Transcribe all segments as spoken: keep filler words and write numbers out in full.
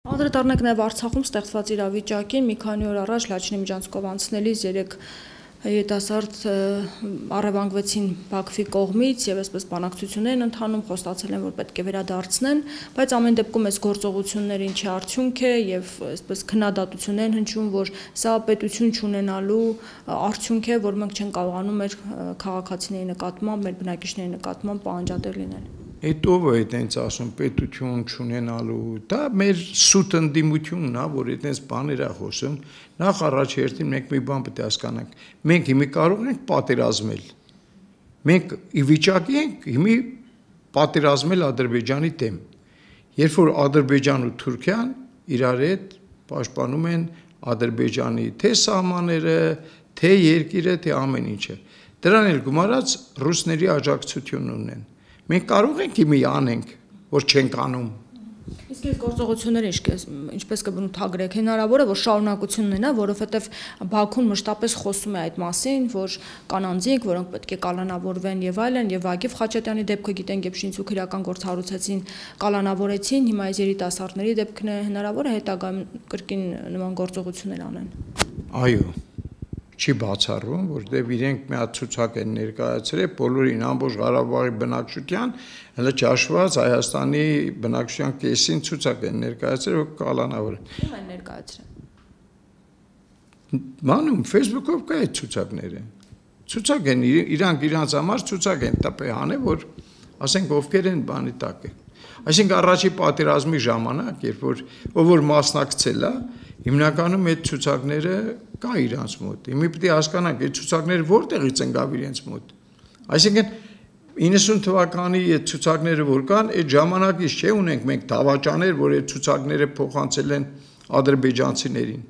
Անդրադառնանք նաև Արցախում ստեղծված իրավիճակին, մի քանի օր առաջ Լաչինի միջանցքով անցնելիս երեք երիտասարդ առևանգվեցին Բաքվի կողմից եւ այսպես բանակցություններ են ընթանում, խոստացել են, որ պետք է վերադարձնեն, բայց ամեն դեպքում այս գործողությունները ինչի արդյունք է եւ այսպես քննադատություններ են հնչում, որ սա պետություն չունենալու արդյունք է, որ մենք չենք կարողանում մեր քաղաքացիների նկատմամբ, մեր բնակիչների նկատմամբ պահանջատեր լինել։ Այդ ով է այդպես ասում պետություն չունենալու, դա մեր սուտ ընդդիմությունն է, որ այդպես բաներ է խոսում, նախ առաջ հերթին մենք մի բան պետք է հասկանանք, մենք հիմա կարող ենք պատերազմել, մենք ի վիճակի ենք հիմա պատերազմել Ադրբեջանի դեմ, երբ որ Ադրբեջանն ու Թուրքիան իրար հետ պաշտպանում են Ադրբեջանի թե սահմանները, թե երկիրը, թե ամեն ինչը, դրան էլ գումարած ռուսների աջակցություն ունեն։ Մենք կարող ենք իմի անենք, որ չենք անում։ Իսկ այս գործողությունները ինչպես կբնութագրեք, հնարավոր է, որ շարունակություն ունենա, որովհետև Բաքուն մշտապես խոսում է այդ մասին, որ կան անձինք, որոնք պետք է կալանավորվեն եւ այլն, եւ Ագիվ Խաչատյանի դեպքը գիտենք, երբ շինցուկ իրական գործ հարուցեցին, կալանավորեցին, հիմա այս երիտասարդների դեպքն է, հնարավոր է հետագայում կրկին նման գործողություններ անեն։ Այո։ Չի բացառվում, որտեղ իրենք մի հատ ցուցակ են ներկայացրել բոլորին ամբողջ Ղարաբաղի բնակչության, հələ ճաշված Հայաստանի բնակչության կեսին ցուցակ են ներկայացրել, որ կալանավոր են։ Ո՞ւմ են ներկայացրել։ Մանում Facebook-ով կա այդ ցուցակները։ Ցուցակ են իրանք իրանց համար ցուցակ են տպել հանել, որ ասենք ովքեր են բանի տակ։ Այսինքն առաջի պատերազմի ժամանակ, երբ որ ով որ մասնակցել է, հիմնականում այդ ցուցակները կա իրանց մոտ։ Հիմա պետք է հասկանանք, այդ ցուցակները որտեղից են գավ իրենց մոտ։ Այսինքն իննսուն թվականի այդ ցուցակները որ կան, այդ ժամանակից չէ ունենք մենք դավաճաներ, որ այդ ցուցակները փոխանցել են ադրբեջանցիներին։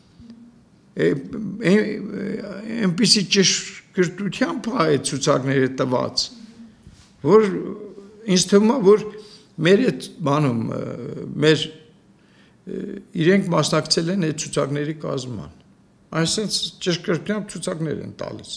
Այնպիսի ճշգրտությամբ է այդ ցուցակները տված, որ ինձ թվում է, որ մեր այդ բանում մեր իրենք մասնակցել են այդ ցուցակների կազմման։ Այսինքն ճշգրտությամբ ցուցակներ են տալիս։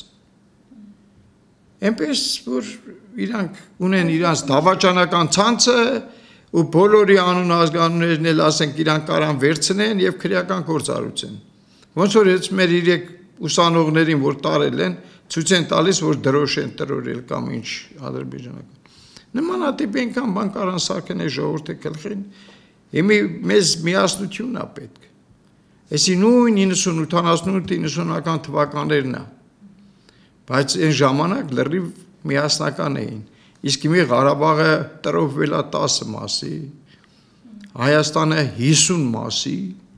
Այնպես որ իրանք ունեն իրանց դավաճանական ցանցը ու բոլորի անուն ազգանուններն էլ ասենք իրանք կարան վերցնեն եւ քրեական գործառույթեն։ Ոնց որ այս մեր իրեք ուսանողներին որ տարել են, ցույց են տալիս, որ դրոշ են տրորել կամ ինչ ադրբեջանական։ Նմանատիպ այնքան բան կարան սարքեն այս ժողովրդի գլխին։ Հիմա մեզ միասնությունն է պետք։ Այսի նույն իննսունութ իննսունական թվականներն է։ Բայց այն ժամանակ լրիվ միասնական էին։ Իսկ հիմա Ղարաբաղը տրոփվել է տասը մասի, Հայաստանը հիսուն մասի։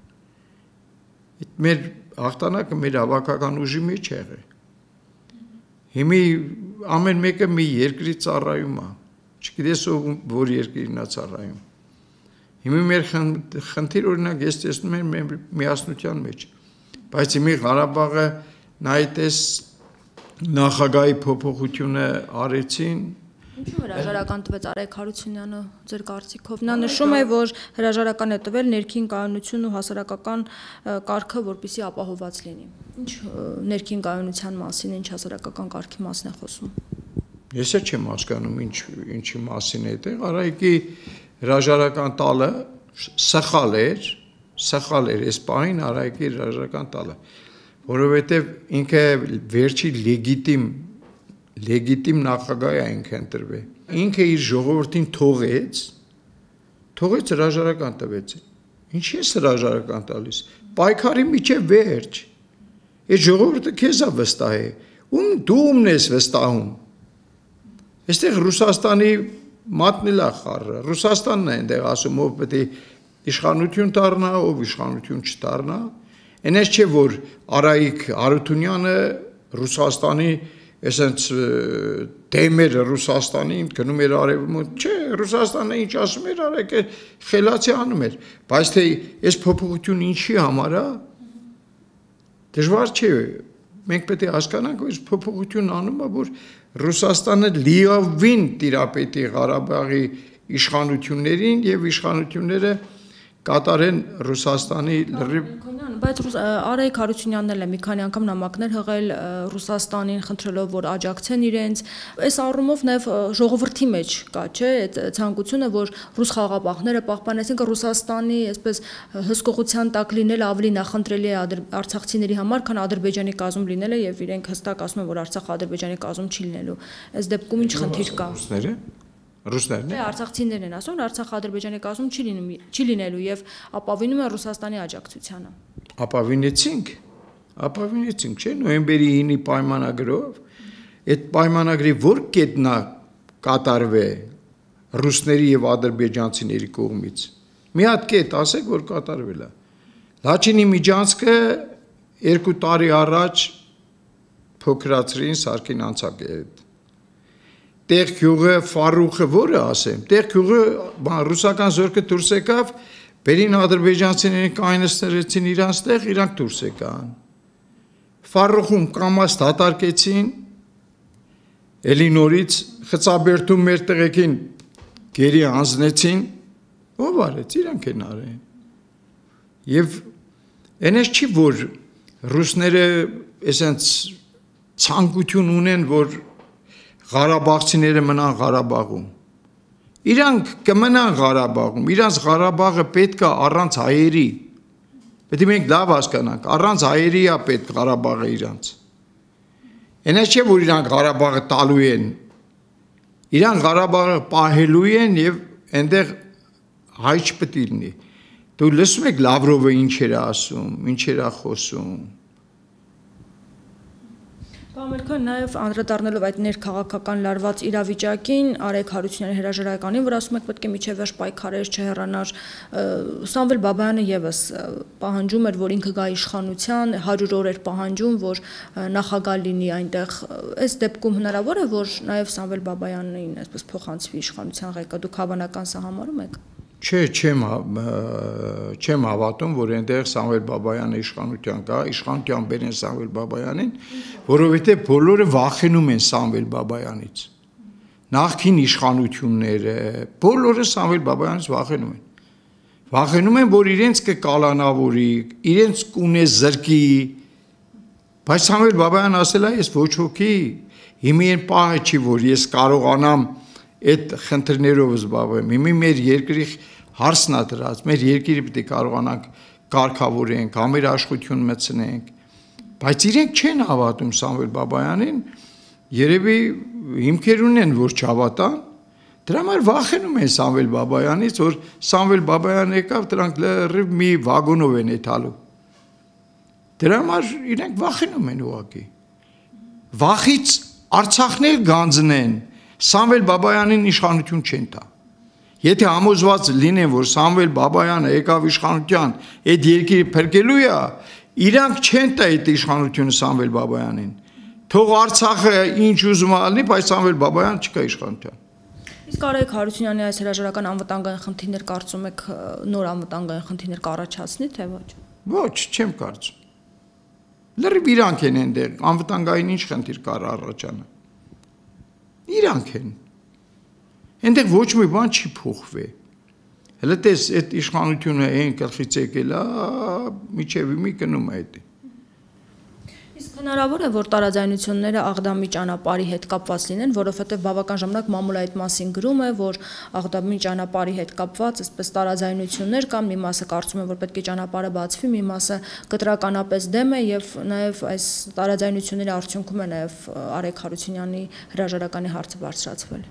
Մեր հաղթանակը մեր հավաքական ուժի մեջ է եղել։ Հիմա ամեն մեկը մի երկրի ծառայում է։ Չգիտես ով որ երկիրն է ծառայում։ Հիմա մեր խնդիր օրինակ ես տեսնում եմ մեր միասնության մեջ, բայց հիմա Ղարաբաղը նայտես նախագահի փոփոխությունը արեցին։ Ինչու հրաժարական տվեց Արայք Հարությունյանը ձեր կարծիքով։ Նա նշում է, որ հրաժարական է տվել ներքին կայունություն ու հասարակական կարգը, որպեսզի ապահովված լինի։ Ինչ ներքին կայունության մասին, ինչ հասարակական կարգի մասին է խոսում։ Ես չեմ հասկանում ինչ ինչի մասին է դա։ Արայքի հրաժարական տալը սխալ էր, սխալ էր այս պահին Արայքի հրաժարական տալը, որովհետև ինքը վերջի լեգիտիմ լեգիտիմ նախագահ է ինքը ընտրվել։ Ինքը իր ժողովրդին թողեց, թողեց հրաժարական տվեց։ Ինչի է հրաժարական տալիս։ Պայքարի միջև վերջ։ Այդ ժողովուրդը քեզ է վստահ է։ Ում դու ումն ես վստահում։ Այստեղ Ռուսաստանի մատն էլ է խառը։ Ռուսաստանն է այնտեղ ասում, ով պետք է իշխանություն դառնա, ով իշխանություն չդառնա։ Այնպես չէ, որ Արայիկ Հարությունյանը Ռուսաստանի այսպես դեմեր Ռուսաստանին գնում էր արևմուտք, չէ, Ռուսաստանը ինչ ասում էր, Արայիկը խելացի անում էր, բայց թե այս փոփոխությունը ինչի համար է, դժվար չէ։ Մենք պետք է հասկանանք, որ այս փոփոխությունն անում է, որ Ռուսաստանը լիովին տիրապետի Ղարաբաղի իշխանություններին եւ իշխանությունները կատարեն Ռուսաստանի լրիվ Բայց Արայիկ Հարությունյանն էլ է մի քանի անգամ նամակներ հղել Ռուսաստանին խնդրելով որ աջակցեն իրենց այս առումով նաև ժողովրդի մեջ կա չէ այդ ցանկությունը որ ռուս խաղաղապահները պահպանեցին Ռուսաստանի այսպես հսկողության տակ լինել ավելի նախընտրելի է արցախցիների համար քան Ադրբեջանի կազմում լինելը եւ իրենք հստակ ասում են որ Արցախը Ադրբեջանի կազմում չի լինելու այս դեպքում ինչ խնդիր կա Ռուսները Ռուսներն է արցախցիներն են ասում Արցախը Ադրբեջանի կազմում չի լինում չի լինելու եւ ապավինում են Ռուսաստանի աջակցությանը ապավինեցինք ապավինեցինք չէ նոյեմբերի ինի պայմանագրով այդ պայմանագրի որ կետնա կատարվե ռուսների եւ ադրբեջանցիների կողմից մի հատ կետ ասեք որ կատարվել է Լաչինի միջանցքը երկու տարի առաջ փոքրացրին Սարգին անցակետ Տեղ գյուղը Ֆարուխը որը ասեմ Տեղ գյուղը ռուսական զորքը դուրս եկավ Բերին ադրբեջանցիներին կայնստրեցին իրանց տեղ իրանք դուրս եկան Ֆարուխում կամաց դատարկեցին Էլի նորից խծաբերդում մեր տեղեքին գերի հանձնեցին ով արեց իրանք են արեն Եվ այնպես չի որ ռուսները այսպես ցանկություն ունեն որ Ղարաբաղցիները մնան Ղարաբաղում Իրանք կմնան Ղարաբաղում իրանց Ղարաբաղը պետք է առանց հայերի Պետք է մենք լավ հասկանանք առանց հայերի է պետք Ղարաբաղը իրանց Այնպես չէ որ իրանք Ղարաբաղը տալու են Իրանք Ղարաբաղը պահելու են եւ այնտեղ հայ չպետք է լինի Դու լսում եք Լավրովը ինչ էր ասում ինչ էր խոսում Ամերիկան նաև անդրադառնալով այդ ներքաղաքական լարված իրավիճակին Արայիկ Հարությունյանի հրաժարականին, որ ասում եք պետք է միջև վերջ պայքարեր չհեռանար, Սամվել Բաբայանը եւս պահանջում էր, որ ինքը գա իշխանության, հարյուր օր էր պահանջում, որ նախագահ լինի այնտեղ, այս դեպքում հնարավոր է, որ նաև Սամվել Բաբայանին այսպես փոխանցվի իշխանության ղեկը, դուք հավանական սա համարում եք։ Չէ, չեմ չեմ հավատում, որ այնտեղ Սամվել Բաբայանը իշխանության կա, իշխանության բերեն Սամվել Բաբայանին, որովհետև բոլորը վախենում են Սամվել Բաբայանից։ Նախքին իշխանությունները, բոլորը Սամվել Բաբայանից վախենում են։ Վախենում են, որ իրենց կկալանավորի, իրենց կունե զրկի, բայց Սամվել Բաբայանն ասել է, ես ոչ ոքի, հիմի այն պահը չի, որ ես կարողանամ այդ խնդիրներով զբաղվեմ, հիմի մեր երկրի հարցն է դրած, մեր երկիրը պետք է կարողանանք կարգավորենք, համերաշխություն մտցնենք, բայց իրենք չեն հավատում Սամվել Բաբայանին, երևի հիմքեր ունեն, որ չհավատան, դրա համար վախենում են Սամվել Բաբայանից, որ Սամվել Բաբայանն եկավ, դրանք լրիվ մի վագոնով են եթալու։ Դրա համար իրենք վախենում են ուղղակի։ Վախից Արցախն էլ գանձնեն, Սամվել Բաբայանին իշխանություն չեն տա։ Եթե համոզված լինեն, որ Սամվել Բաբայանը եկավ իշխանության, այդ երկիրը փրկելու է, իրանք չեն տա այդ իշխանությունը Սամվել Բաբայանին։ Թող Արցախը ինչ ուզում ալնի, բայց Սամվել Բաբայան չկա իշխանության։ Իսկ Արայիկ Հարությունյանի այս հրաժարական անվտանգային խնդիրներ կարծում եք նոր անվտանգային խնդիրներ կառաջացնի, թե ոչ։ Ոչ, չեմ կարծում։ Լրիվ իրանք են այնտեղ, անվտանգային ինչ խնդիր կար առաջանը։ Իրանք են։ Այնտեղ ոչ մի բան չի փոխվի։ Հələ տես այդ իշխանությունը այն գլխից եկել է, միջև մի գնում է այդ։ Իսկ հնարավոր է, որ տարաձայնությունները Աղդամի ճանապարհի հետ կապված լինեն, որովհետև բավական ժամանակ մամուլը այդ մասին գրում է, որ Աղդամի ճանապարհի հետ կապված այսպես տարաձայնություններ կան, մի մասը կարծում է, որ պետք է ճանապարհը բացվի, մի մասը կտրականապես դեմ է եւ նաեւ այս տարաձայնությունների արդյունքում է նաեւ Արայիկ Հարությունյանի հրաժարականի հարցը բարձրացվել։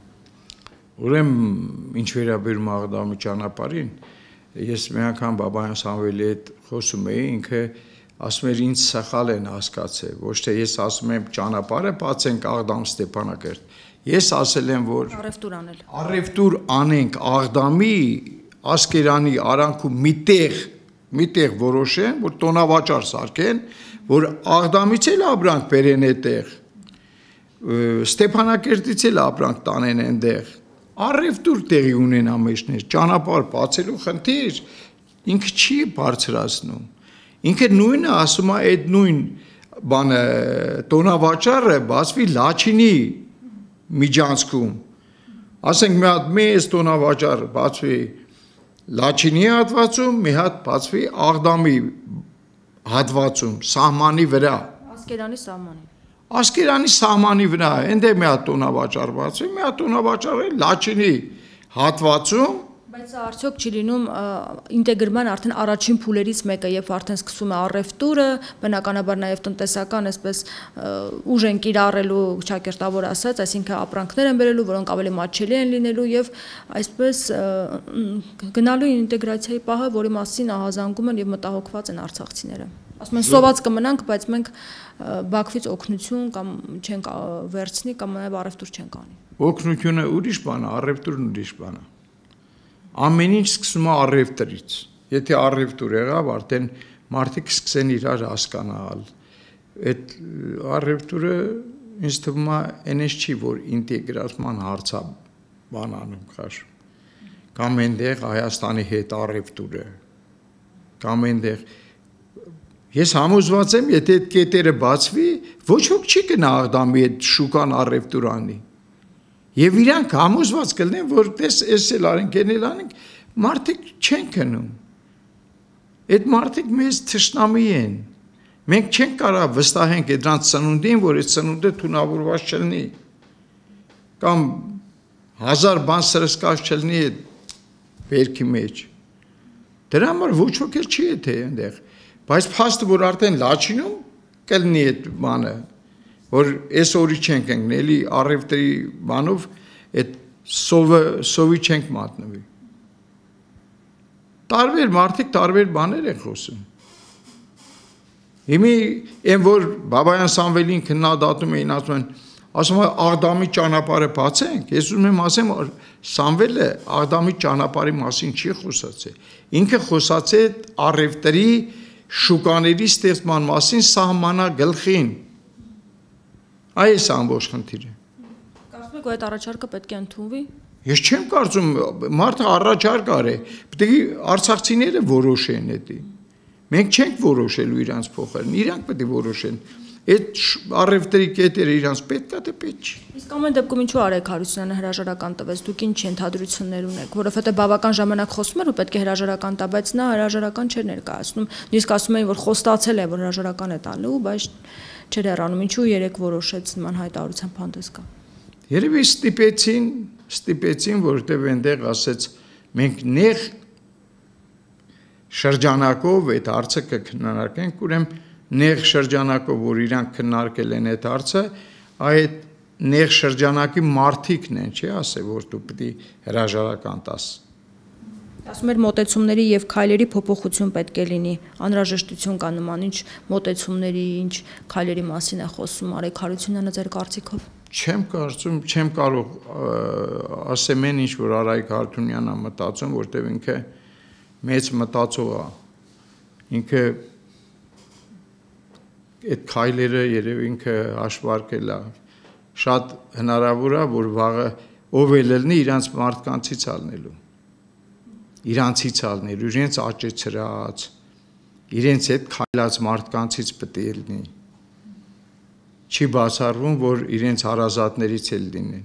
Ուրեմն ինչ վերաբերում Աղդամի ճանապարհին, ես մի անգամ Բաբայան Սամվելի հետ խոսում էի, ինքը ասում էր ինձ սխալ են հասկացել, ոչ թե ես ասում եմ ճանապարհը բացենք Աղդամ Ստեփանակերտ։ Ես ասել եմ, որ առևտուր անել։ Առևտուր անենք Աղդամի Ասկերանի արանքում միտեղ, միտեղ որոշեն, որ տոնավաճառ սարքեն, որ Աղդամից էլ ապրանք բերեն այդտեղ։ Ստեփանակերտից էլ ապրանք տանեն այնտեղ։ Առևտուր տեղի ունեն ամեջներ, ճանապարհ բացելու խնդիր ինքը չի բարձրացնում։ Ինքը նույնը ասում է այդ նույն բանը տոնավաճառը բացվի Լաչինի միջանցքում։ Ասենք մի հատ մեծ տոնավաճառ բացվի Լաչինի հատվածում մի հատ բացվի Աղդամի հատվածում սահմանի վրա Ասկերանի սահմանի Ասկերանի սահմանի վրա այնտեղ մի հատ տոնավաճառ բացվի մի հատ տոնավաճառը Լաչինի հատվածում Բայց սա արդյոք չի լինում ինտեգրման արդեն առաջին փուլերից մեկը, երբ արդեն սկսում է առևտուրը, բնականաբար նաև տնտեսական, այսպես ուժ են կիրառելու, ճակերտավոր ասած, այսինքն ապրանքներ են բերելու, որոնք ավելի մատչելի են լինելու եւ այսպես գնալու ինտեգրացիայի պահը, որի մասին ահազանգում են եւ մտահոգված են արցախցիները։ Ասում են սոված կմնանք, բայց մենք Բաքվից օգնություն կամ չենք վերցնի կամ նաև առևտուր չենք անի։ Օգնությունը ուրիշ բան է, առևտուրն ուրիշ բան է։ Ամեն ինչ սկսում է առևտրից։ Եթե առևտուր եղավ, արդեն մարդիկ սկսեն իրար հասկանալ։ Այդ առևտուրը ինձ թվում է այնպես չի, որ ինտեգրացման հարցը բանանում քաշ։ Կամ այնտեղ Հայաստանի հետ առևտուրը։ Կամ այնտեղ Ես համոզված եմ, եթե այդ կետերը բացվի, ոչ ոք չի գնա Աղդամի այդ շուկան առևտուր անի։ Եվ իրանք համոզված կլինեն, որ տես էս էլ արենք, էն էլ անենք, մարդիկ չեն գնում։ Այդ մարդիկ մեզ թշնամի են։ Մենք չենք կարող վստահենք դրանց ծնունդին, որ այդ ծնունդը թունավորված չլինի։ Կամ հազար բան սրսկած չլինի այդ բերքի մեջ։ Դրա համար ոչ ոք էլ չի եթե այնտեղ։ Բայց փաստը որ արդեն Լաչինում կլինի այդ բանը, որ այս օրի չենք ընկնելի առևտրի բանով այդ սովը սովի չենք մատնվի։ Տարբեր մարդիկ տարբեր բաներ են խոսում։ Հիմի այն որ Բաբայան Սամվելին քննադատում էին, ասում են, ասում են Աղդամի ճանապարհը բացենք, ես ուզում եմ ասեմ, որ Սամվելը Աղդամի ճանապարհի մասին չի խոսացել։ Ինքը խոսացել է առևտրի շուկաների ստեղծման մասին սահմանագլխին։ Այս ամբողջ խնդիրը։ Կարծում եք, այդ առաջարկը պետք է ընդունվի։ Ես չեմ կարծում, մարդը առաջարկ արի, պետք է արցախցիները որոշեն դա։ Մենք չենք որոշելու իրանց փոխարեն, իրանք պետք է որոշեն։ Այդ առևտրի կետերը իրանց պետք է, թե պետք չի։ Իսկ ամեն դեպքում ինչու Արեգ Հարությունյանը հրաժարական տվեց, դուք ինչ ենթադրություններ ունեք, որովհետև բավական ժամանակ խոսում էր ու պետք է հրաժարական տա, բայց նա հրաժարական չէր ներկայացնում։ Նույնիսկ ասում էին, որ խոստացել է, որ հրաժարական է տալու, բայց չէր հեռանում։ Ինչու երեք որոշեց նման հայտարարությամբ հանդես գալ։ Երևի ստիպեցին, ստիպեցին, որովհետև այնտեղ ասեց, մենք նեղ շրջանակով այդ հարցը կքննարկենք, ուրեմն նեղ շրջանակով, որ իրանք քննարկել են այդ հարցը, այդ նեղ շրջանակի մարդիկն են, չի ասել, որ դու պետք է հրաժարական տաս։ Ասում էր մոտեցումների եւ քայլերի փոփոխություն պետք է լինի, անհրաժեշտություն կա նման ինչ մոտեցումների, ինչ քայլերի մասին է խոսում Արեգ Հարությունյանը ձեր կարծիքով։ Չեմ կարծում, չեմ կարող ասեմ այն ինչ որ Արեգ Հարությունյանը մտածում, որտեղ ինքը մեծ մտածող է։ Ինքը այդ քայլերը երևի ինքը հաշվարկել է։ Շատ հնարավոր է, որ վաղը ով էլ լինի իրանց մարդկանցից ալնելու։ Իրանցից ալնելու, իրենց աճեցրած, իրենց հետ քայլած մարդկանցից պետք է լինի։ Չի բացառվում, որ իրենց հարազատներից էլ լինեն։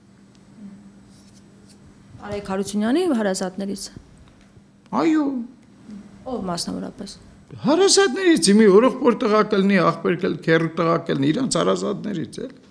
Արեգ Հարությունյանի հարազատներից։ Այո։ Ով մասնավորապես։ Հարազատներից, իմի օրող որ տղա կլինի, աղբեր կլինի, քեռու տղա կլինի, իրանց հարազատներից էլ։